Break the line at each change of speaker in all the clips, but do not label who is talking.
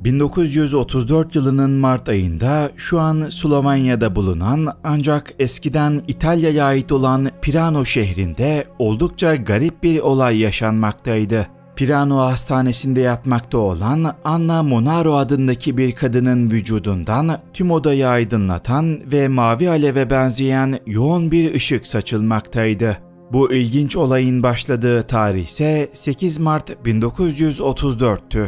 1934 yılının Mart ayında şu an Slovanya'da bulunan ancak eskiden İtalya'ya ait olan Pirano şehrinde oldukça garip bir olay yaşanmaktaydı. Pirano hastanesinde yatmakta olan Anna Monaro adındaki bir kadının vücudundan tüm odayı aydınlatan ve mavi aleve benzeyen yoğun bir ışık saçılmaktaydı. Bu ilginç olayın başladığı tarih ise 8 Mart 1934'tü.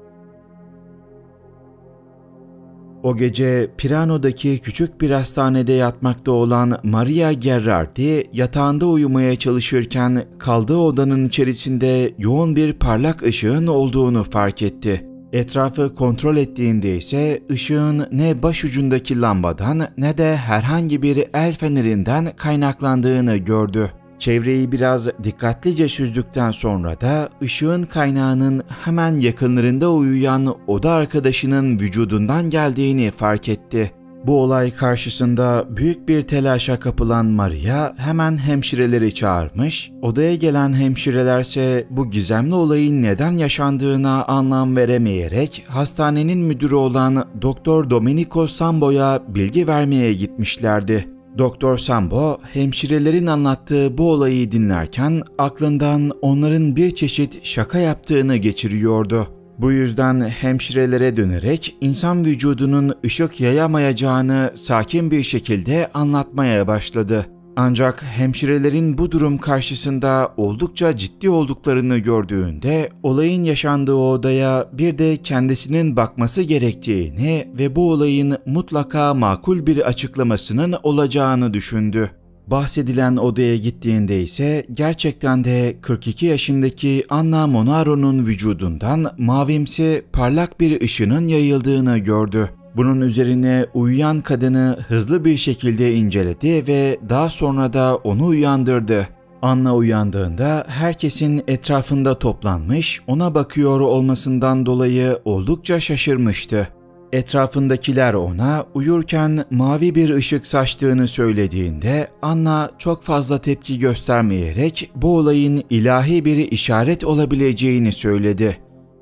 O gece Pirano'daki küçük bir hastanede yatmakta olan Maria Gherardi yatağında uyumaya çalışırken kaldığı odanın içerisinde yoğun bir parlak ışığın olduğunu fark etti. Etrafı kontrol ettiğinde ise ışığın ne başucundaki lambadan ne de herhangi bir el fenerinden kaynaklandığını gördü. Çevreyi biraz dikkatlice süzdükten sonra da ışığın kaynağının hemen yakınlarında uyuyan oda arkadaşının vücudundan geldiğini fark etti. Bu olay karşısında büyük bir telaşa kapılan Maria hemen hemşireleri çağırmış, odaya gelen hemşirelerse bu gizemli olayın neden yaşandığına anlam veremeyerek hastanenin müdürü olan Doktor Domenico Sambo'ya bilgi vermeye gitmişlerdi. Doktor Sambo, hemşirelerin anlattığı bu olayı dinlerken aklından onların bir çeşit şaka yaptığını geçiriyordu. Bu yüzden hemşirelere dönerek insan vücudunun ışık yayamayacağını sakin bir şekilde anlatmaya başladı. Ancak hemşirelerin bu durum karşısında oldukça ciddi olduklarını gördüğünde olayın yaşandığı odaya bir de kendisinin bakması gerektiğini ve bu olayın mutlaka makul bir açıklamasının olacağını düşündü. Bahsedilen odaya gittiğinde ise gerçekten de 42 yaşındaki Anna Monaro'nun vücudundan mavimsi parlak bir ışının yayıldığını gördü. Bunun üzerine uyuyan kadını hızlı bir şekilde inceledi ve daha sonra da onu uyandırdı. Anna uyandığında herkesin etrafında toplanmış, ona bakıyor olmasından dolayı oldukça şaşırmıştı. Etrafındakiler ona uyurken mavi bir ışık saçtığını söylediğinde Anna çok fazla tepki göstermeyerek bu olayın ilahi bir işaret olabileceğini söyledi.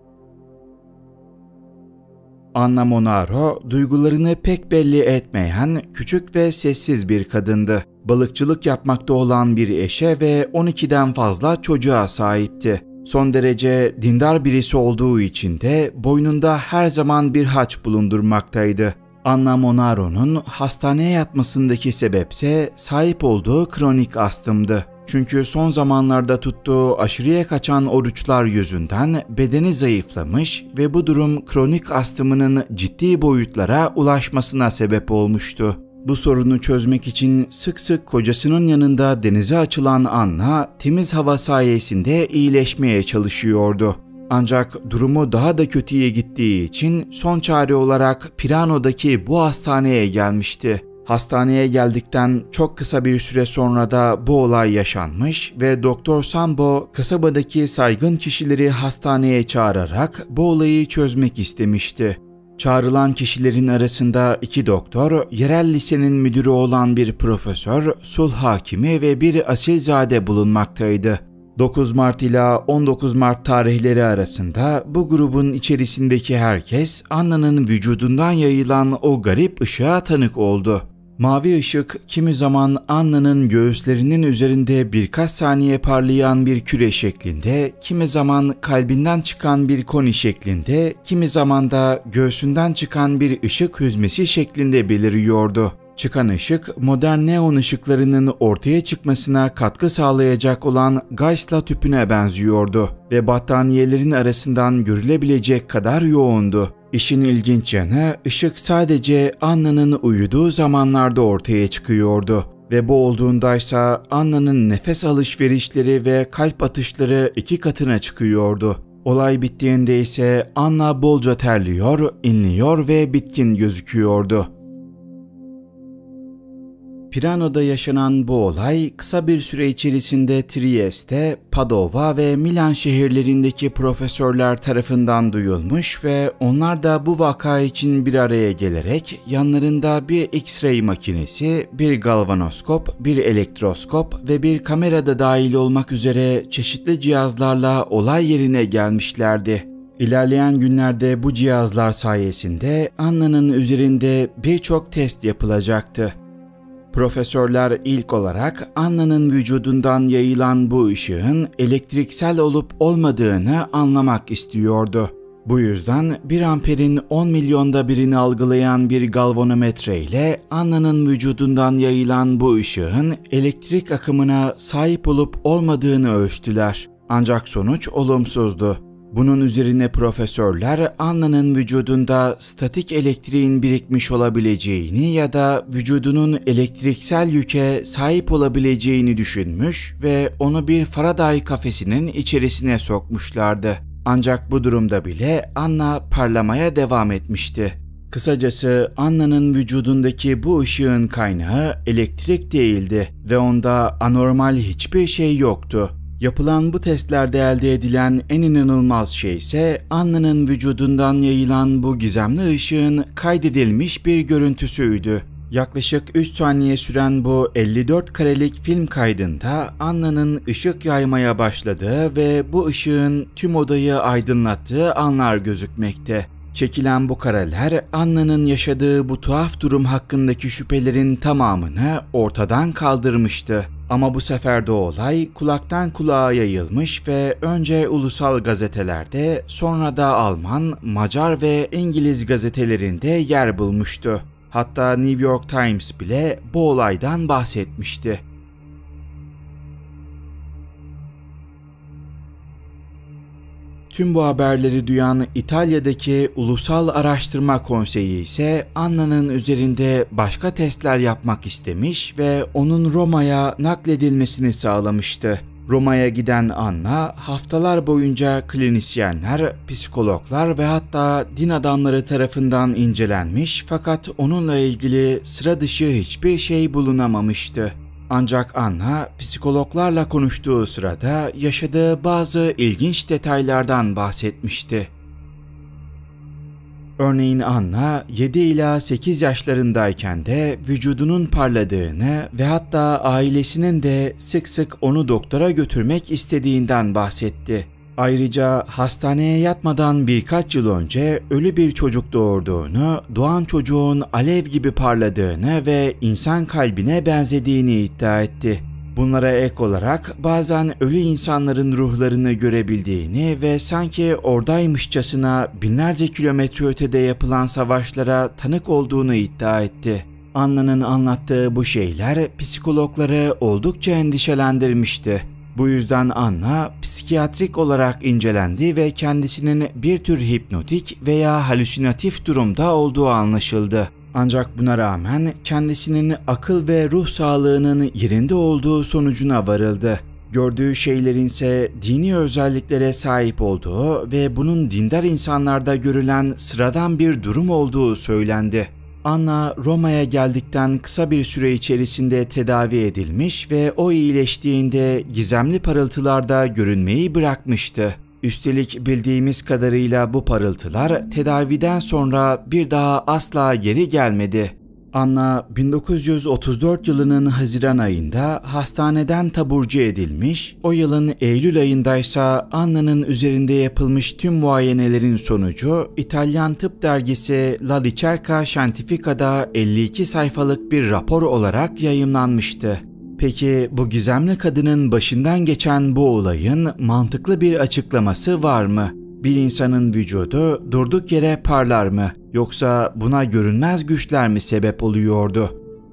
Anna Monaro, duygularını pek belli etmeyen, küçük ve sessiz bir kadındı. Balıkçılık yapmakta olan bir eşe ve 12'den fazla çocuğa sahipti. Son derece dindar birisi olduğu için de boynunda her zaman bir haç bulundurmaktaydı. Anna Monaro'nun hastaneye yatmasındaki sebepse sahip olduğu kronik astımdı. Çünkü son zamanlarda tuttuğu aşırıya kaçan oruçlar yüzünden bedeni zayıflamış ve bu durum kronik astımının ciddi boyutlara ulaşmasına sebep olmuştu. Bu sorunu çözmek için sık sık kocasının yanında denize açılan Anna, temiz hava sayesinde iyileşmeye çalışıyordu. Ancak durumu daha da kötüye gittiği için son çare olarak Pirano'daki bu hastaneye gelmişti. Hastaneye geldikten çok kısa bir süre sonra da bu olay yaşanmış ve Doktor Sambo kasabadaki saygın kişileri hastaneye çağırarak bu olayı çözmek istemişti. Çağrılan kişilerin arasında 2 doktor, yerel lisenin müdürü olan bir profesör, sulh hakimi ve bir asilzade bulunmaktaydı. 9 Mart ila 19 Mart tarihleri arasında bu grubun içerisindeki herkes Anna'nın vücudundan yayılan o garip ışığa tanık oldu. Mavi ışık kimi zaman Anna'nın göğüslerinin üzerinde birkaç saniye parlayan bir küre şeklinde, kimi zaman kalbinden çıkan bir koni şeklinde, kimi zaman da göğsünden çıkan bir ışık hüzmesi şeklinde beliriyordu. Çıkan ışık, modern neon ışıklarının ortaya çıkmasına katkı sağlayacak olan Geissler tüpüne benziyordu ve battaniyelerin arasından görülebilecek kadar yoğundu. İşin ilginç yanı, ışık sadece Anna'nın uyuduğu zamanlarda ortaya çıkıyordu ve bu olduğundaysa Anna'nın nefes alışverişleri ve kalp atışları 2 katına çıkıyordu. Olay bittiğinde ise Anna bolca terliyor, inliyor ve bitkin gözüküyordu. Pirano'da yaşanan bu olay kısa bir süre içerisinde Trieste, Padova ve Milan şehirlerindeki profesörler tarafından duyulmuş ve onlar da bu vaka için bir araya gelerek yanlarında bir X-ray makinesi, bir galvanoskop, bir elektroskop ve bir kamera da dahil olmak üzere çeşitli cihazlarla olay yerine gelmişlerdi. İlerleyen günlerde bu cihazlar sayesinde Anna'nın üzerinde birçok test yapılacaktı. Profesörler ilk olarak Anna'nın vücudundan yayılan bu ışığın elektriksel olup olmadığını anlamak istiyordu. Bu yüzden 1 amperin 10 milyonda birini algılayan bir galvanometre ile Anna'nın vücudundan yayılan bu ışığın elektrik akımına sahip olup olmadığını ölçtüler. Ancak sonuç olumsuzdu. Bunun üzerine profesörler Anna'nın vücudunda statik elektriğin birikmiş olabileceğini ya da vücudunun elektriksel yüke sahip olabileceğini düşünmüş ve onu bir Faraday kafesinin içerisine sokmuşlardı. Ancak bu durumda bile Anna parlamaya devam etmişti. Kısacası Anna'nın vücudundaki bu ışığın kaynağı elektrik değildi ve onda anormal hiçbir şey yoktu. Yapılan bu testlerde elde edilen en inanılmaz şey ise Anna'nın vücudundan yayılan bu gizemli ışığın kaydedilmiş bir görüntüsüydü. Yaklaşık 3 saniye süren bu 54 karelik film kaydında Anna'nın ışık yaymaya başladığı ve bu ışığın tüm odayı aydınlattığı anlar gözükmekte. Çekilen bu kareler Anna'nın yaşadığı bu tuhaf durum hakkındaki şüphelerin tamamını ortadan kaldırmıştı. Ama bu sefer de olay kulaktan kulağa yayılmış ve önce ulusal gazetelerde sonra da Alman, Macar ve İngiliz gazetelerinde yer bulmuştu. Hatta New York Times bile bu olaydan bahsetmişti. Tüm bu haberleri duyan İtalya'daki Ulusal Araştırma Konseyi ise Anna'nın üzerinde başka testler yapmak istemiş ve onun Roma'ya nakledilmesini sağlamıştı. Roma'ya giden Anna haftalar boyunca klinisyenler, psikologlar ve hatta din adamları tarafından incelenmiş fakat onunla ilgili sıra dışı hiçbir şey bulunamamıştı. Ancak Anna psikologlarla konuştuğu sırada yaşadığı bazı ilginç detaylardan bahsetmişti. Örneğin Anna 7 ila 8 yaşlarındayken de vücudunun parladığını ve hatta ailesinin de sık sık onu doktora götürmek istediğinden bahsetti. Ayrıca hastaneye yatmadan birkaç yıl önce ölü bir çocuk doğurduğunu, doğan çocuğun alev gibi parladığını ve insan kalbine benzediğini iddia etti. Bunlara ek olarak bazen ölü insanların ruhlarını görebildiğini ve sanki oradaymışçasına binlerce kilometre ötede yapılan savaşlara tanık olduğunu iddia etti. Anna'nın anlattığı bu şeyler psikologları oldukça endişelendirmişti. Bu yüzden Anna psikiyatrik olarak incelendi ve kendisinin bir tür hipnotik veya halüsinatif durumda olduğu anlaşıldı. Ancak buna rağmen kendisinin akıl ve ruh sağlığının yerinde olduğu sonucuna varıldı. Gördüğü şeylerin ise dini özelliklere sahip olduğu ve bunun dindar insanlarda görülen sıradan bir durum olduğu söylendi. Anna Roma'ya geldikten kısa bir süre içerisinde tedavi edilmiş ve o iyileştiğinde gizemli parıltılarda görünmeyi bırakmıştı. Üstelik bildiğimiz kadarıyla bu parıltılar tedaviden sonra bir daha asla geri gelmedi. Anna 1934 yılının Haziran ayında hastaneden taburcu edilmiş, o yılın Eylül ayındaysa Anna'nın üzerinde yapılmış tüm muayenelerin sonucu İtalyan tıp dergisi La Ricerca Scientifica'da 52 sayfalık bir rapor olarak yayımlanmıştı. Peki bu gizemli kadının başından geçen bu olayın mantıklı bir açıklaması var mı? Bir insanın vücudu durduk yere parlar mı? Yoksa buna görünmez güçler mi sebep oluyordu?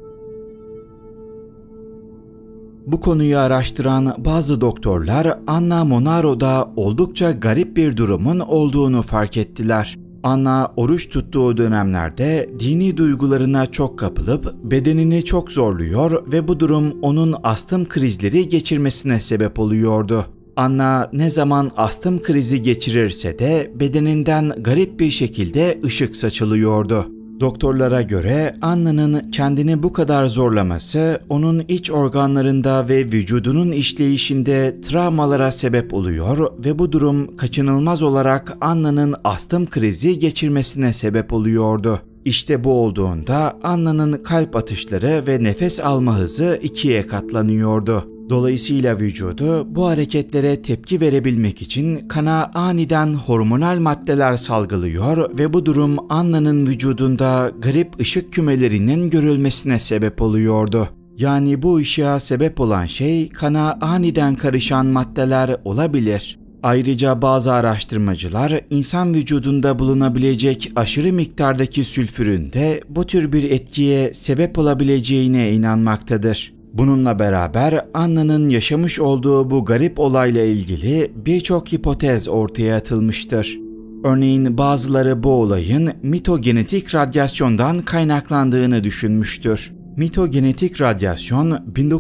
Bu konuyu araştıran bazı doktorlar Anna Monaro'da oldukça garip bir durumun olduğunu fark ettiler. Anna oruç tuttuğu dönemlerde dini duygularına çok kapılıp bedenini çok zorluyor ve bu durum onun astım krizleri geçirmesine sebep oluyordu. Anna ne zaman astım krizi geçirirse de bedeninden garip bir şekilde ışık saçılıyordu. Doktorlara göre Anna'nın kendini bu kadar zorlaması onun iç organlarında ve vücudunun işleyişinde travmalara sebep oluyor ve bu durum kaçınılmaz olarak Anna'nın astım krizi geçirmesine sebep oluyordu. İşte bu olduğunda Anna'nın kalp atışları ve nefes alma hızı 2'ye katlanıyordu. Dolayısıyla vücudu bu hareketlere tepki verebilmek için kana aniden hormonal maddeler salgılıyor ve bu durum Anna'nın vücudunda garip ışık kümelerinin görülmesine sebep oluyordu. Yani bu ışığa sebep olan şey kana aniden karışan maddeler olabilir. Ayrıca bazı araştırmacılar insan vücudunda bulunabilecek aşırı miktardaki sülfürün de bu tür bir etkiye sebep olabileceğine inanmaktadır. Bununla beraber Anna'nın yaşamış olduğu bu garip olayla ilgili birçok hipotez ortaya atılmıştır. Örneğin bazıları bu olayın mitogenetik radyasyondan kaynaklandığını düşünmüştür. Mitogenetik radyasyon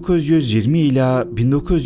1920 ila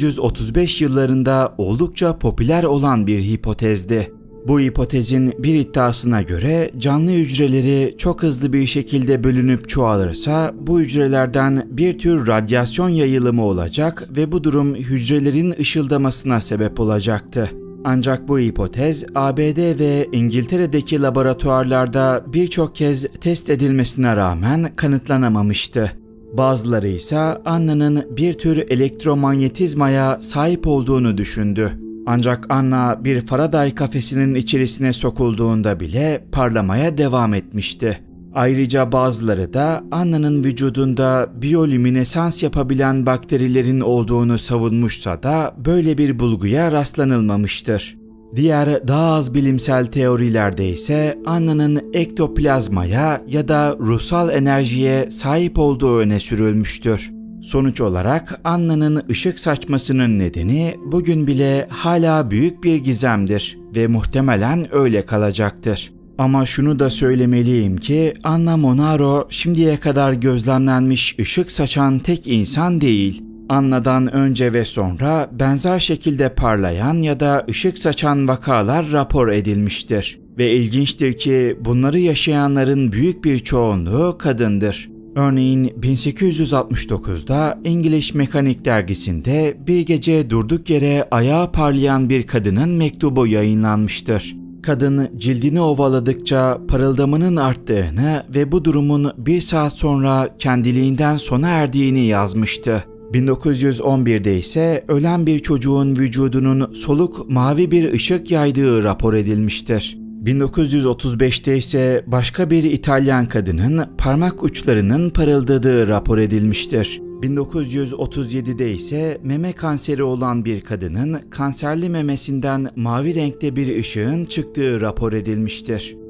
1935 yıllarında oldukça popüler olan bir hipotezdi. Bu hipotezin bir iddiasına göre canlı hücreleri çok hızlı bir şekilde bölünüp çoğalırsa bu hücrelerden bir tür radyasyon yayılımı olacak ve bu durum hücrelerin ışıldamasına sebep olacaktı. Ancak bu hipotez ABD ve İngiltere'deki laboratuvarlarda birçok kez test edilmesine rağmen kanıtlanamamıştı. Bazıları ise Anna'nın bir tür elektromanyetizmaya sahip olduğunu düşündü. Ancak Anna bir Faraday kafesinin içerisine sokulduğunda bile parlamaya devam etmişti. Ayrıca bazıları da Anna'nın vücudunda biyolüminesans yapabilen bakterilerin olduğunu savunmuşsa da böyle bir bulguya rastlanılmamıştır. Diğer daha az bilimsel teorilerde ise Anna'nın ektoplazmaya ya da ruhsal enerjiye sahip olduğu öne sürülmüştür. Sonuç olarak Anna'nın ışık saçmasının nedeni bugün bile hala büyük bir gizemdir ve muhtemelen öyle kalacaktır. Ama şunu da söylemeliyim ki Anna Monaro şimdiye kadar gözlemlenmiş ışık saçan tek insan değil. Anna'dan önce ve sonra benzer şekilde parlayan ya da ışık saçan vakalar rapor edilmiştir. Ve ilginçtir ki bunları yaşayanların büyük bir çoğunluğu kadındır. Örneğin 1869'da İngiliz Mekanik dergisinde bir gece durduk yere ayağı parlayan bir kadının mektubu yayınlanmıştır. Kadın cildini ovaladıkça parıldamanın arttığını ve bu durumun bir saat sonra kendiliğinden sona erdiğini yazmıştı. 1911'de ise ölen bir çocuğun vücudunun soluk mavi bir ışık yaydığı rapor edilmiştir. 1935'te ise başka bir İtalyan kadının parmak uçlarının parıldadığı rapor edilmiştir. 1937'de ise meme kanseri olan bir kadının kanserli memesinden mavi renkte bir ışığın çıktığı rapor edilmiştir.